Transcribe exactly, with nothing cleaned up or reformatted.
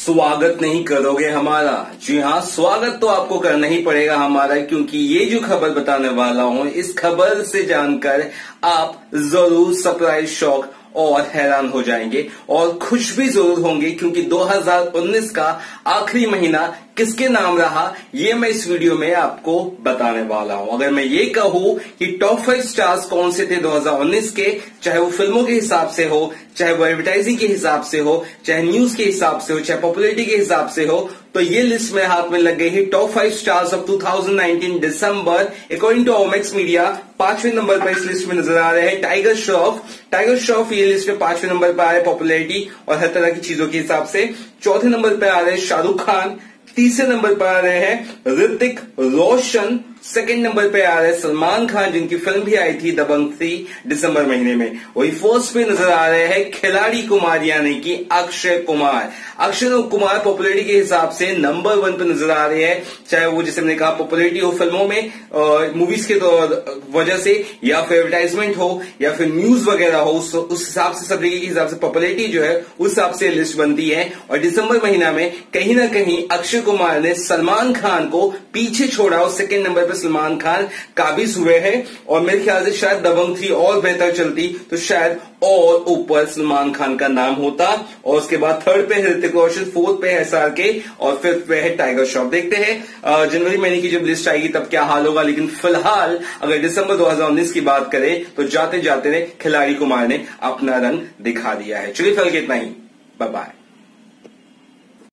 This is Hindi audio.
स्वागत नहीं करोगे हमारा? जी हाँ, स्वागत तो आपको करना ही पड़ेगा हमारा, क्योंकि ये जो खबर बताने वाला हूं, इस खबर से जानकर आप जरूर सरप्राइज, शॉक और हैरान हो जाएंगे और खुश भी जरूर होंगे, क्योंकि दो हज़ार उन्नीस का आखिरी महीना किसके नाम रहा ये मैं इस वीडियो में आपको बताने वाला हूं। अगर मैं ये कहूं कि टॉप फाइव स्टार्स कौन से थे दो हज़ार उन्नीस के, चाहे वो फिल्मों के हिसाब से हो, चाहे वो एडवर्टाइजिंग के हिसाब से हो, चाहे न्यूज के हिसाब से हो, चाहे पॉपुलैरिटी के हिसाब से हो, तो ये लिस्ट मेरे हाथ में लग गई है। टॉप फाइव स्टार्स ऑफ दो हज़ार उन्नीस दिसंबर अकॉर्डिंग टू ओमेक्स मीडिया। पांचवें नंबर पर इस लिस्ट में नजर आ रहे हैं टाइगर श्रॉफ। टाइगर श्रॉफ ये लिस्ट में पांचवें नंबर पर आ रहे पॉपुलैरिटी और हर तरह की चीजों के हिसाब से। चौथे नंबर पर आ रहे हैं शाहरुख खान। तीसरे नंबर पर आ रहे हैं ऋतिक रोशन। सेकंड नंबर पे आ रहे हैं सलमान खान, जिनकी फिल्म भी आई थी दबंग थ्री दिसंबर महीने में। वही फर्स्ट पे नजर आ रहे हैं खिलाड़ी कुमार, यानी कि अक्षय कुमार। अक्षय कुमार पॉपुलैरिटी के हिसाब से नंबर वन पे नजर आ रहे हैं, चाहे वो जैसे मैंने कहा पॉपुलैरिटी हो फिल्मों में, मूवीज के तो वजह से, या फिर एडवर्टाइजमेंट हो, या फिर न्यूज वगैरह हो, उस, उस हिसाब से, सब तरीके के हिसाब से पॉपुलैरिटी जो है उस हिसाब से लिस्ट बनती है। और दिसंबर महीना में कहीं ना कहीं अक्षय कुमार ने सलमान खान को पीछे छोड़ा और सेकेंड नंबर पर सलमान खान काबिज हुए हैं। और मेरे ख्याल से शायद दबंग थ्री और बेहतर चलती तो शायद और ऊपर सलमान खान का नाम होता। और उसके बाद थर्ड पे है ऋतिक रोशन, फोर्थ पे है एस आर के और फिफ्थ पे है टाइगर श्रॉफ। देखते हैं जनवरी महीने की जब लिस्ट आएगी तब क्या हाल होगा। लेकिन फिलहाल अगर दिसंबर दो हज़ार उन्नीस की बात करें तो जाते जाते ने खिलाड़ी कुमार ने अपना रंग दिखा दिया है। चलिए फिलहाल इतना ही, बाय बाय।